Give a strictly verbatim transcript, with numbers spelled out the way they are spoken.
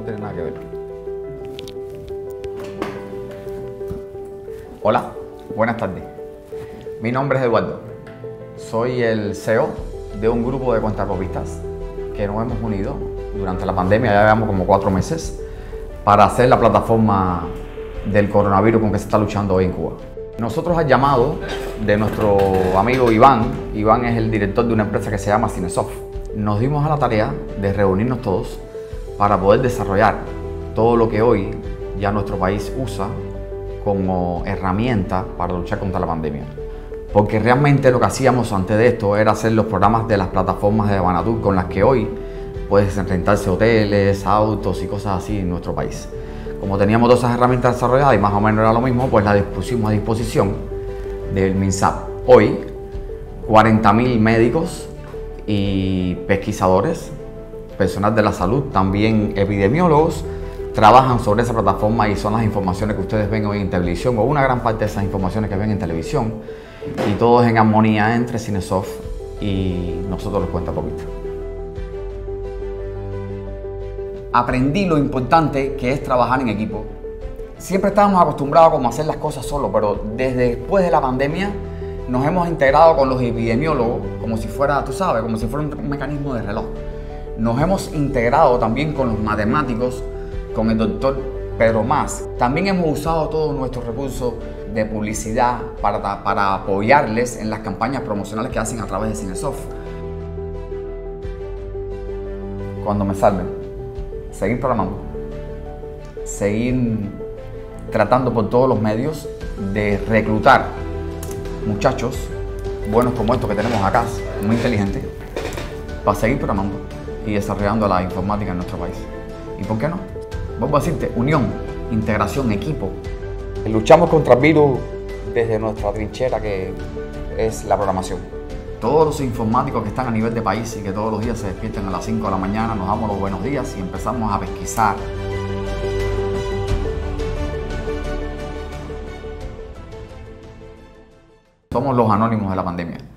tiene nada que ver. Hola, buenas tardes. Mi nombre es Eduardo. Soy el C E O de un grupo de cuentapropistas que nos hemos unido durante la pandemia, ya llevamos como cuatro meses, para hacer la plataforma del coronavirus con que se está luchando hoy en Cuba. Nosotros, al llamado de nuestro amigo Iván, Iván es el director de una empresa que se llama Cinesoft, nos dimos a la tarea de reunirnos todos para poder desarrollar todo lo que hoy ya nuestro país usa como herramienta para luchar contra la pandemia. Porque realmente lo que hacíamos antes de esto era hacer los programas de las plataformas de Banatur con las que hoy puedes rentarse hoteles, autos y cosas así en nuestro país. Como teníamos todas esas herramientas desarrolladas y más o menos era lo mismo, pues las pusimos a disposición del MINSAP. Hoy, cuarenta mil médicos y pesquisadores, personal de la salud, también epidemiólogos, trabajan sobre esa plataforma y son las informaciones que ustedes ven hoy en televisión, o una gran parte de esas informaciones que ven en televisión, y todo es en armonía entre Cinesoft y nosotros los cuentapropistas. Aprendí lo importante que es trabajar en equipo. Siempre estábamos acostumbrados como a hacer las cosas solos, pero desde después de la pandemia nos hemos integrado con los epidemiólogos como si fuera, tú sabes, como si fuera un mecanismo de reloj. Nos hemos integrado también con los matemáticos, con el doctor Pedro Mas. También hemos usado todos nuestros recursos de publicidad para, para apoyarles en las campañas promocionales que hacen a través de Cinesoft. Cuando me salven, seguir programando, seguir tratando por todos los medios de reclutar muchachos buenos como estos que tenemos acá, muy inteligentes, para seguir programando y desarrollando la informática en nuestro país. ¿Y por qué no? Vuelvo a decirte, unión, integración, equipo. Luchamos contra el virus desde nuestra trinchera, que es la programación. Todos los informáticos que están a nivel de país y que todos los días se despiertan a las cinco de la mañana, nos damos los buenos días y empezamos a pesquisar. Somos los anónimos de la pandemia.